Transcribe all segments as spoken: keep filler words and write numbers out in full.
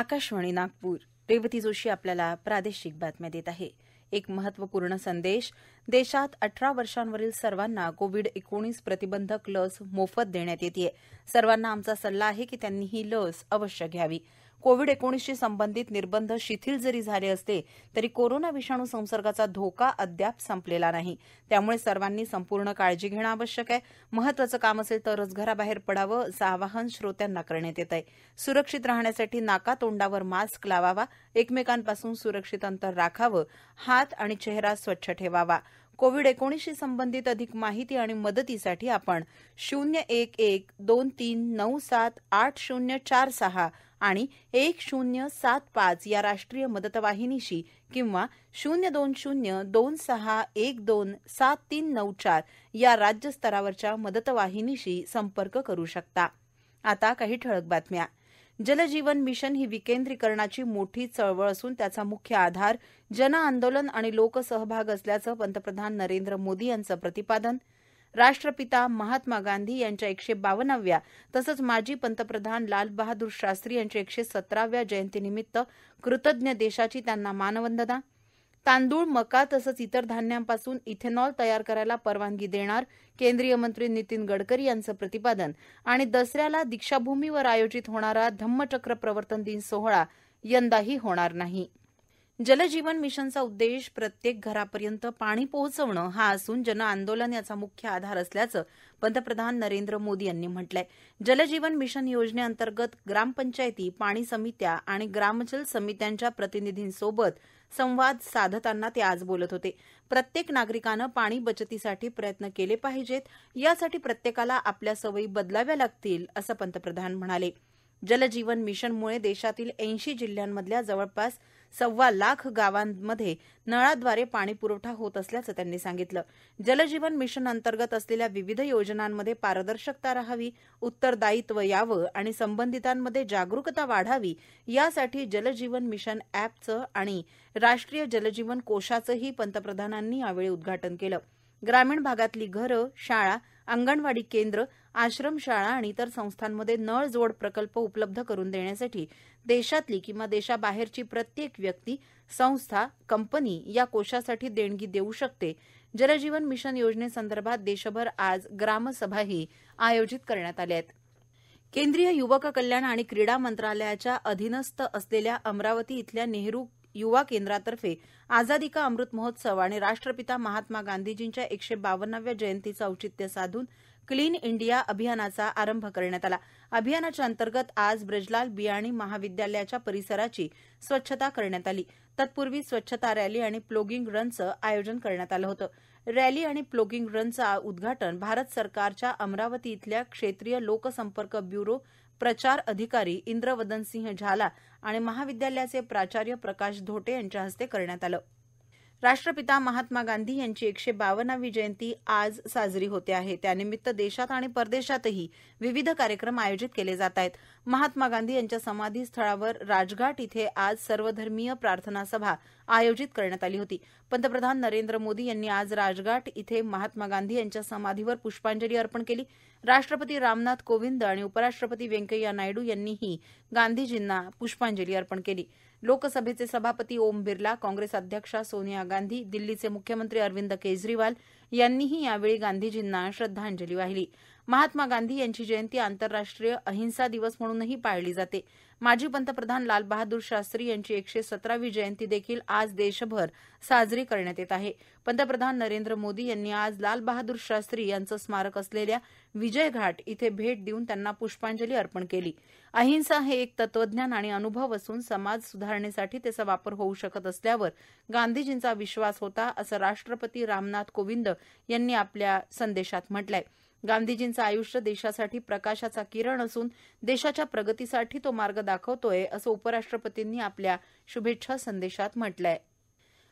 आकाशवाणी नागपूर. रेवती जोशी आपल्याला प्रादेशिक बातम्या देत आहे. एक महत्त्वपूर्ण संदेश. देशात अठरा वर्षांवरील सर्वांना कोविड एकोणीस प्रतिबंधक लस मोफत देण्यात येते. सर्वांना आमचा सल्ला आहे की त्यांनी ही लस अवश्य घ्यावी. कोविड एकोणीस शी संबंधित निर्बंध शिथिल जरी झाले असले तरी कोरोना विषाणू संसर्गाचा धोका अद्याप संपलेला नाही. त्यामुळे सर्वांनी संपूर्ण काळजी घेणं आवश्यक आहे. महत्त्वाचं काम असेल तरच घराबाहेर पडावं असं आवाहन श्रोत्यांना करण्यात येत आहे. सुरक्षित राहण्यासाठी नाकातोंडावर मास्क लावावा, एकमेकांपासून सुरक्षित अंतर राखावं, हात आणि चेहरा स्वच्छ ठेवावा. कोविड एकोणीस शी संबंधित अधिक माहिती आणि मदतीसाठी आपण शून्य एक एक दोन तीन नऊ सात आठ शून्य चार सहा आणि एक शून्य सात पाच या राष्ट्रीय मदतवाहिनीशी किंवा शून्य दोन शून्य दोन सहा एक दोन सात तीन नऊ चार या राज्यस्तरावरच्या मदतवाहिनीशी संपर्क करू शकता. आता काही ठळक बातम्या. जलजीवन मिशन ही विकेंद्रीकरणाची मोठी चळवळ असून त्याचा मुख्य आधार जनआंदोलन आणि लोकसहभाग असल्याचं पंतप्रधान नरेंद्र मोदी यांचं प्रतिपादन. राष्ट्रपिता महात्मा गांधी यांच्या एकशे बावन्नाव्या तसंच माजी पंतप्रधान लालबहादूर शास्त्री यांच्या एकशे सतराव्या जयंतीनिमित्त कृतज्ञ देशाची त्यांना मानवंदना. तांदूळ, मका तसंच इतर धान्यांपासून इथेनॉल तयार करायला परवानगी देणार केंद्रीय मंत्री नितीन गडकरी यांचं प्रतिपादन. आणि दसऱ्याला दीक्षाभूमीवर आयोजित होणारा धम्मचक्र प्रवर्तन दिन सोहळा यंदाही होणार नाही. जलजीवन मिशनचा उद्देश प्रत्येक घरापर्यंत पाणी पोहोचवणं हा असून जनआंदोलन याचा मुख्य आधार असल्याचं पंतप्रधान नरेंद्र मोदी यांनी म्हटलंय. जलजीवन मिशन योजनेअंतर्गत ग्रामपंचायती, पाणी समित्या आणि ग्रामजल समित्यांच्या प्रतिनिधींसोबत संवाद साधताना ते आज बोलत होते. प्रत्येक नागरिकानं पाणी बचतीसाठी प्रयत्न केले पाहिजेत. यासाठी प्रत्येकाला आपल्या सवयी बदलाव्या लागतील असं पंतप्रधान म्हणाले. जलजीवन मिशनमुळे देशातील ऐंशी जिल्ह्यांमधल्या जवळपास सव्वा लाख गावांमध्ये नळाद्वारे पाणी पुरवठा होत असल्याचं त्यांनी सांगितलं. जलजीवन मिशन अंतर्गत असलेल्या विविध योजनांमध्ये पारदर्शकता राहावी, उत्तरदायित्व यावं आणि संबंधितांमध्ये जागरूकता वाढावी यासाठी जलजीवन मिशन ॲपचं आणि राष्ट्रीय जलजीवन कोशाचंही पंतप्रधानांनी यावेळी उद्घाटन केलं. ग्रामीण भागातली घरं, शाळा, अंगणवाडी केंद्र, आश्रमशाळा आणि इतर संस्थांमध्ये नळ जोड प्रकल्प उपलब्ध करून देण्यासाठी देशातली किंवा देशाबाहेरची प्रत्येक व्यक्ती, संस्था, कंपनी या कोशासाठी देणगी देऊ शकते. जलजीवन मिशन योजनेसंदर्भात देशभर आज ग्रामसभाही आयोजित करण्यात आल्या आहेत. केंद्रीय युवक कल्याण आणि क्रीडा मंत्रालयाच्या अधीनस्थ असलेल्या अमरावती इथल्या नेहरू युवा केंद्रातर्फे आझादी का अमृत महोत्सव आणि राष्ट्रपिता महात्मा गांधीजींच्या एकशे बावन्नाव्या जयंतीचं औचित्य साधून क्लीन इंडिया अभियानाचा आरंभ करण्यात आला. अभियानाच्या अंतर्गत आज ब्रजलाल बियाणी महाविद्यालयाच्या परिसराची स्वच्छता करण्यात आली. तत्पूर्वी स्वच्छता रॅली आणि प्लॉगिंग रनचं आयोजन करण्यात आलं होतं. रॅली आणि प्लॉगिंग रनचं उद्घाटन भारत सरकारच्या अमरावती इथल्या क्षेत्रीय लोकसंपर्क ब्युरो प्रचार अधिकारी इंद्रवदनसिंह झाला आणि महाविद्यालयाचे प्राचार्य प्रकाश धोटे यांच्या हस्ते करण्यात आलं. राष्ट्रपिता महात्मा गांधी यांची एकशे बावन्नावी जयंती आज साजरी होते आहे. त्यानिमित्त देशात आणि परदेशातही विविध कार्यक्रम आयोजित केले जात आहेत. महात्मा गांधी यांच्या समाधी स्थळावर राजघाट इथे आज सर्वधर्मीय प्रार्थना सभा आयोजित करण्यात आली होती. पंतप्रधान नरेंद्र मोदी यांनी आज राजघाट इथे महात्मा गांधी यांच्या समाधीवर पुष्पांजली अर्पण केली. राष्ट्रपती रामनाथ कोविंद आणि उपराष्ट्रपती व्यंकय्या नायडू यांनीही गांधीजींना पुष्पांजली अर्पण केली. लोकसभेचे सभापती ओम बिर्ला, काँग्रेस अध्यक्षा सोनिया गांधी, दिल्लीचे मुख्यमंत्री अरविंद केजरीवाल यांनीही यावेळी गांधीजींना श्रद्धांजली वाहिली. महात्मा गांधी यांची जयंती आंतरराष्ट्रीय अहिंसा दिवस म्हणूनही पाळली जाते. माजी पंतप्रधान लालबहादूर शास्त्री यांची एकशे सतरावी जयंती देखील आज देशभर साजरी करण्यात येत आहे. पंतप्रधान नरेंद्र मोदी यांनी आज लालबहादूर शास्त्री यांचं स्मारक असलेल्या विजय घाट इथे भेट देऊन त्यांना पुष्पांजली अर्पण केली. अहिंसा हे एक तत्वज्ञान आणि अनुभव असून समाज सुधारणेसाठी त्याचा वापर होऊ शकत असल्यावर गांधीजींचा विश्वास होता असं राष्ट्रपती रामनाथ कोविंद यांनी आपल्या संदेशात म्हटलंय. गांधीजींचं आयुष्य देशासाठी प्रकाशाचा किरण असून देशाच्या प्रगतीसाठी तो मार्ग दाखवतोय असं उपराष्ट्रपतींनी आपल्या शुभेच्छा संदेशात म्हटलंय.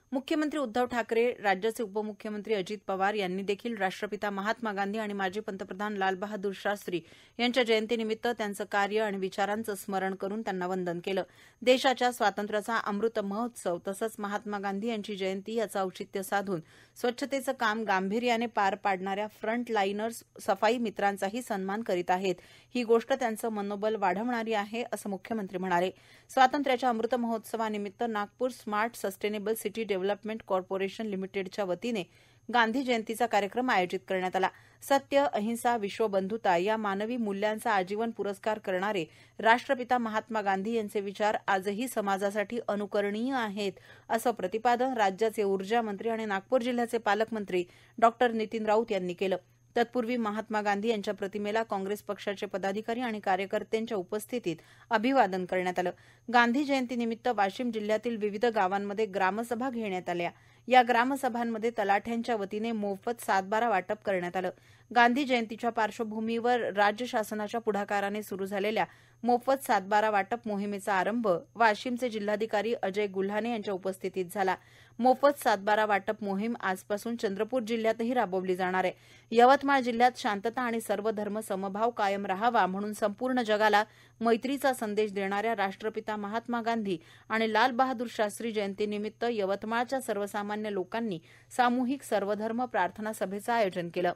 मुख्यमंत्री उद्धव ठाकरे, राज्याचे उपमुख्यमंत्री अजित पवार यांनी देखील राष्ट्रपिता महात्मा गांधी आणि माजी पंतप्रधान लालबहादूर शास्त्री यांच्या जयंतीनिमित्त त्यांचं कार्य आणि विचारांचं स्मरण करून त्यांना वंदन केलं. देशाच्या स्वातंत्र्याचा अमृत महोत्सव तसंच महात्मा गांधी यांची जयंती याचं औचित्य साधून स्वच्छतेचं काम गांभीर्याने पार पाडणाऱ्या फ्रंट लाईनर्स, सफाई मित्रांचाही सन्मान करीत आहेत. ही गोष्ट त्यांचं मनोबल वाढवणारी आहे, असं मुख्यमंत्री म्हणाले. स्वातंत्र्याच्या अमृत महोत्सवानिमित्त Nagpur smart sustainable city development corporation लिमिटेडच्या वतीने गांधी जयंतीचा कार्यक्रम आयोजित करण्यात आला. सत्य, अहिंसा, विश्वबंधुता या मानवी मूल्यांचा आजीवन पुरस्कार करणारे राष्ट्रपिता महात्मा गांधी यांचे विचार आजही समाजासाठी अनुकरणीय आहेत, असं प्रतिपादन राज्याचे ऊर्जा मंत्री आणि नागपूर जिल्ह्याचे पालकमंत्री डॉक्टर नितीन राऊत यांनी केलं. तत्पूर्वी महात्मा गांधी यांच्या प्रतिमेला काँग्रेस पक्षाचे पदाधिकारी आणि कार्यकर्त्यांच्या उपस्थितीत अभिवादन करण्यात आलं. गांधी जयंतीनिमित्त वाशिम जिल्ह्यातील विविध गावांमध्ये ग्रामसभा घेण्यात आल्या. या ग्रामसभांमध्ये तलाठ्यांच्या वतीने मोफत सातबारा वाटप करण्यात आलं. गांधी जयंतीच्या पार्श्वभूमीवर राज्य शासनाच्या पुढाकाराने सुरू झालेल्या मोफत सातबारा वाटप मोहिमेचा आरंभ वाशिमचे जिल्हाधिकारी अजय गुल्हाने यांच्या उपस्थितीत झाला. मोफत सातबारा वाटप मोहीम आजपासून चंद्रपूर जिल्ह्यातही राबवली जाणार आहे. यवतमाळ जिल्ह्यात शांतता आणि सर्वधर्म समभाव कायम राहावा म्हणून संपूर्ण जगाला मैत्रीचा संदेश देणाऱ्या राष्ट्रपिता महात्मा गांधी आणि लाल बहादूर शास्त्री जयंतीनिमित्त यवतमाळच्या सर्वसामान्य लोकांनी सामूहिक सर्वधर्म प्रार्थना सभेचं आयोजन केलं.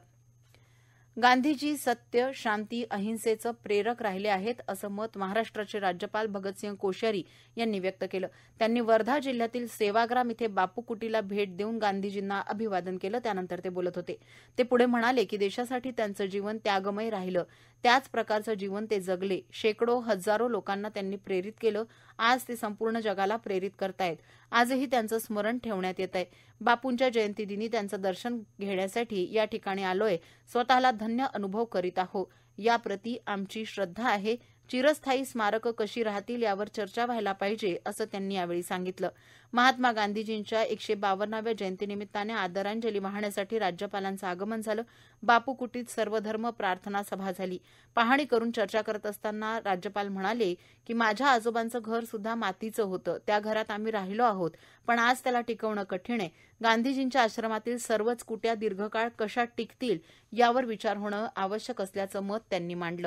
गांधीजी सत्य, शांती, अहिंसेचं प्रेरक राहिले आहेत, असं मत महाराष्ट्राचे राज्यपाल भगतसिंह कोश्यारी यांनी व्यक्त केलं. त्यांनी वर्धा जिल्ह्यातील सेवाग्राम इथे बापू कुटीला भेट देऊन गांधीजींना अभिवादन केलं. त्यानंतर ते बोलत होते. ते पुढे म्हणाले की देशासाठी त्यांचं जीवन त्यागमय राहिलं. त्याच प्रकारचं जीवन ते जगले. शेकडो हजारो लोकांना त्यांनी प्रेरित केलं. आज ते संपूर्ण जगाला प्रेरित करतायत. आजही त्यांचं स्मरण ठेवण्यात येत आहे. बापूंच्या जयंतीदिनी त्यांचं दर्शन घेण्यासाठी या ठिकाणी आलोय. स्वतःला धन्य अनुभव करीत आहो. याप्रती आमची श्रद्धा आहे. चिरस्थायी स्मारकं कशी राहतील यावर चर्चा व्हायला पाहिजे, असं त्यांनी यावेळी सांगितलं. महात्मा गांधीजींच्या एकशे बावन्नाव्या जयंतीनिमित्ताने आदरांजली वाहण्यासाठी राज्यपालांचं आगमन झालं. बापू कुटीत सर्वधर्म प्रार्थना सभा झाली. पाहणी करून चर्चा करत असताना राज्यपाल म्हणाले की माझ्या आजोबांचं घर सुद्धा मातीचं होतं. त्या घरात आम्ही राहिलो आहोत, पण आज त्याला टिकवणं कठीण आहे. गांधीजींच्या आश्रमातील सर्वच कुट्या दीर्घकाळ कशा टिकतील यावर विचार होणं आवश्यक असल्याचं मत त्यांनी मांडलं.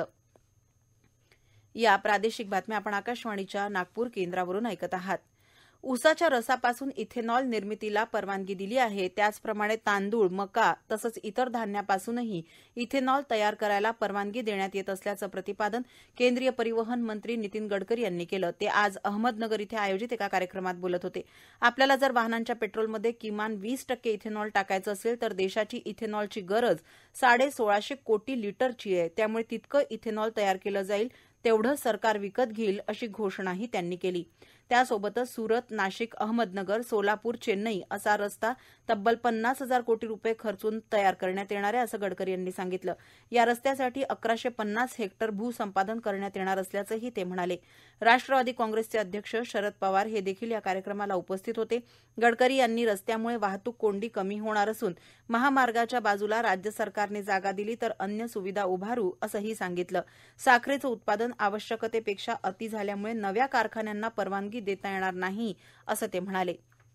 या प्रादेशिक बातम्या आपण आकाशवाणीच्या नागपूर केंद्रावरून ऐकत आहात. ऊसाच्या रसापासून इथेनॉल निर्मितीला परवानगी दिली आहे. त्याचप्रमाणे तांदूळ, मका तसंच इतर धान्यापासूनही इथेनॉल तयार करायला परवानगी देण्यात येत असल्याचं प्रतिपादन केंद्रीय परिवहन मंत्री नितीन गडकरी यांनी केलं. ते आज अहमदनगर इथे आयोजित एका कार्यक्रमात बोलत होते. आपल्याला जर वाहनांच्या पेट्रोलमध्ये किमान वीस टक्के इथेनॉल टाकायचं असेल तर देशाची इथेनॉलची गरज साडे सोळाशे कोटी लिटरची आहे. त्यामुळे तितकं इथेनॉल तयार केलं जाईल तेवढं सरकार विकत घेईल, अशी घोषणाही त्यांनी केली. त्यासोबतच सुरत, नाशिक, अहमदनगर, सोलापूर, चेन्नई असा रस्ता तब्बल पन्नास हजार कोटी रुपये खर्चून तयार करण्यात येणार आहे, असं गडकरी यांनी सांगितलं. या रस्त्यासाठी अकराशे पन्नास हेक्टर भूसंपादन करण्यात येणार असल्याचंही ते म्हणाले. राष्ट्रवादी काँग्रेसचे अध्यक्ष शरद पवार हे देखील या कार्यक्रमाला उपस्थित होते. गडकरी यांनी रस्त्यामुळे वाहतूक कोंडी कमी होणार असून महामार्गाच्या बाजूला राज्य सरकारने जागा दिली तर अन्य सुविधा उभारू, असंही सांगितलं. साखरेचं उत्पादन आवश्यकतेपेक्षा अति झाल्यामुळे नव्या कारखान्यांना परवानगी देता येणार नाही, असं ते म्हणाले.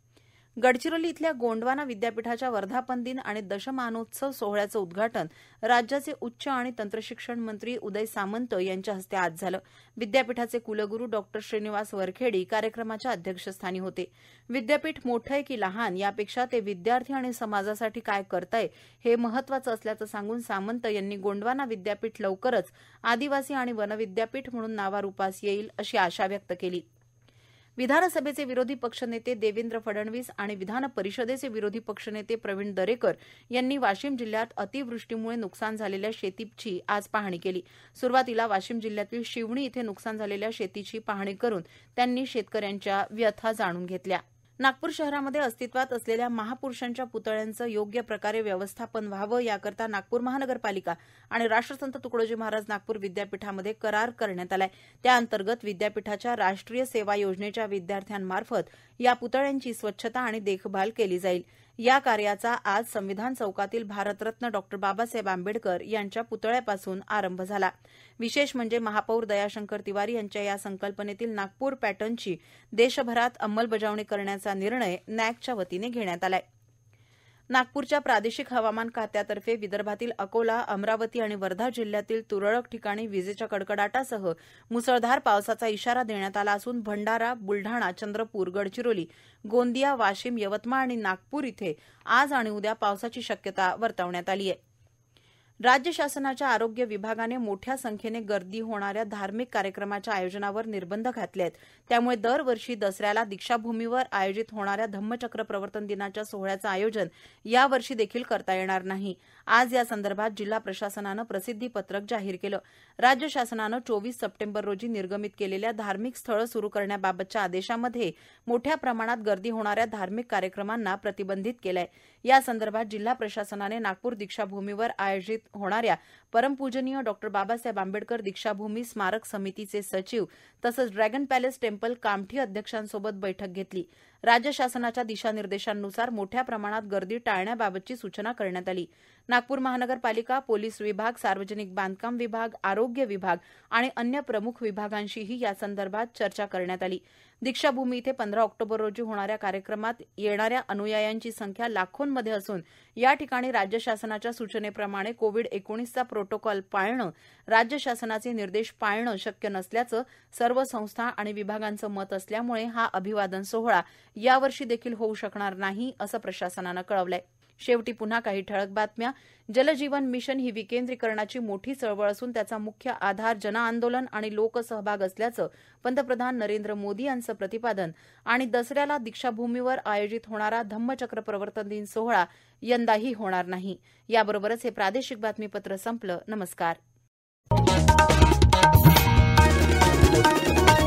गडचिरोली इथल्या गोंडवाना विद्यापीठाच्या वर्धापन दिन आणि दशमानोत्सव सोहळ्याचं उद्घाटन राज्याचे उच्च आणि तंत्रशिक्षण मंत्री उदय सामंत यांच्या हस्ते आज झालं. विद्यापीठाचे कुलगुरू डॉक्टर श्रीनिवास वरखेडी कार्यक्रमाच्या अध्यक्षस्थानी होते. विद्यापीठ मोठं आहे की लहान यापेक्षा ते विद्यार्थी आणि समाजासाठी काय करताय हे महत्वाचं असल्याचं सांगून सामंत यांनी गोंडवाना विद्यापीठ लवकरच आदिवासी आणि वनविद्यापीठ म्हणून नावारूपास येईल, अशी आशा व्यक्त केली. विधानसभेचे विरोधी पक्षनेते देवेंद्र फडणवीस आणि विधान परिषदेचे विरोधी पक्षनेते प्रवीण दरेकर यांनी वाशिम जिल्ह्यात अतिवृष्टीमुळे नुकसान झालेल्या शेतीची आज पाहणी केली. सुरुवातीला वाशिम जिल्ह्यातील शिवणी इथे नुकसान झालेल्या शेतीची पाहणी करून त्यांनी शेतकऱ्यांच्या व्यथा जाणून घेतल्या. नागपूर शहरामध्ये अस्तित्वात असलेल्या महापुरुषांच्या पुतळ्यांचं योग्य प्रकारे व्यवस्थापन व्हावं याकरता नागपूर महानगरपालिका आणि राष्ट्रसंत तुकडोजी महाराज नागपूर विद्यापीठामध्ये करार करण्यात आलाय. त्याअंतर्गत विद्यापीठाच्या राष्ट्रीय सेवा योजनेच्या विद्यार्थ्यांमार्फत या पुतळ्यांची स्वच्छता आणि देखभाल केली जाईल. या कार्याचा आज संविधान चौकातील भारतरत्न डॉक्टर बाबासाहेब आंबेडकर यांच्या पुतळ्यापासून आरंभ झाला. विशेष म्हणजे महापौर दयाशंकर तिवारी यांच्या या संकल्पनेतील नागपूर पॅटर्नची देशभरात अंमलबजावणी करण्याचा निर्णय नॅकच्या वतीने घेण्यात आला आहे. नागपूरच्या प्रादेशिक हवामान खात्यातर्फे विदर्भातील अकोला, अमरावती आणि वर्धा जिल्ह्यातील तुरळक ठिकाणी विजेच्या कडकडाटासह मुसळधार पावसाचा इशारा देण्यात आला असून भंडारा, बुलढाणा, चंद्रपूर, गडचिरोली, गोंदिया, वाशिम, यवतमाळ आणि नागपूर इथे आज आणि उद्या पावसाची शक्यता वर्तवण्यात आली आहे. राज्य शासनाच्या आरोग्य विभागाने मोठ्या संख्येने गर्दी होणाऱ्या धार्मिक कार्यक्रमाच्या आयोजनावर निर्बंध घातले आहेत. त्यामुळे दरवर्षी दसऱ्याला दीक्षाभूमीवर आयोजित होणाऱ्या धम्मचक्र प्रवर्तन दिनाच्या सोहळ्याचं आयोजन यावर्षी देखील करता येणार नाही. आज या संदर्भात जिल्हा प्रशासनानं प्रसिद्धी पत्रक जाहीर केलं. राज्य शासनानं चोवीस सप्टेंबर रोजी निर्गमित केलेल्या धार्मिक स्थळं सुरू करण्याबाबतच्या आदेशामध्ये मोठ्या प्रमाणात गर्दी होणाऱ्या धार्मिक कार्यक्रमांना प्रतिबंधित केलं आहे. या संदर्भात जिल्हा प्रशासनाने नागपूर दीक्षाभूमीवर आयोजित होणाऱ्या परमपूजनीय डॉक्टर बाबासाहेब आंबेडकर दीक्षाभूमी स्मारक समितीचे सचिव तसंच ड्रॅगन पॅलेस टेम्पल कामठी अध्यक्षांसोबत बैठक घेतली. राज्य शासनाच्या दिशानिर्देशांनुसार मोठ्या प्रमाणात गर्दी टाळण्याबाबतची सूचना करण्यात आली. नागपूर महानगरपालिका, पोलीस विभाग, सार्वजनिक बांधकाम विभाग, आरोग्य विभाग आणि अन्य प्रमुख विभागांशीही या संदर्भात चर्चा करण्यात आली. दीक्षाभूमी इथे पंधरा ऑक्टोबर रोजी होणाऱ्या कार्यक्रमात येणाऱ्या अनुयायांची संख्या लाखोंमध्ये असून या ठिकाणी राज्य शासनाच्या सूचनेप्रमाणे कोविड एकोणीसचा प्रोटोकॉल पाळणं, राज्य शासनाचे निर्देश पाळणं शक्य नसल्याचं सर्व संस्था आणि विभागांचं मत असल्यामुळे हा अभिवादन सोहळा यावर्षी देखील होऊ शकणार नाही असं प्रशासनानं कळवलंय. शेवटी पुन्हा काही ठळक बातम्या. जलजीवन मिशन ही विकेंद्रीकरणाची मोठी चळवळ असून त्याचा मुख्य आधार जनआंदोलन आणि लोकसहभाग असल्याचं पंतप्रधान नरेंद्र मोदी यांचं प्रतिपादन. आणि दसऱ्याला दीक्षाभूमीवर आयोजित होणारा धम्मचक्र प्रवर्तन दिन सोहळा यंदाही होणार नाही. याबरोबरच हे प्रादेशिक बातमीपत्र संपलं. नमस्कार.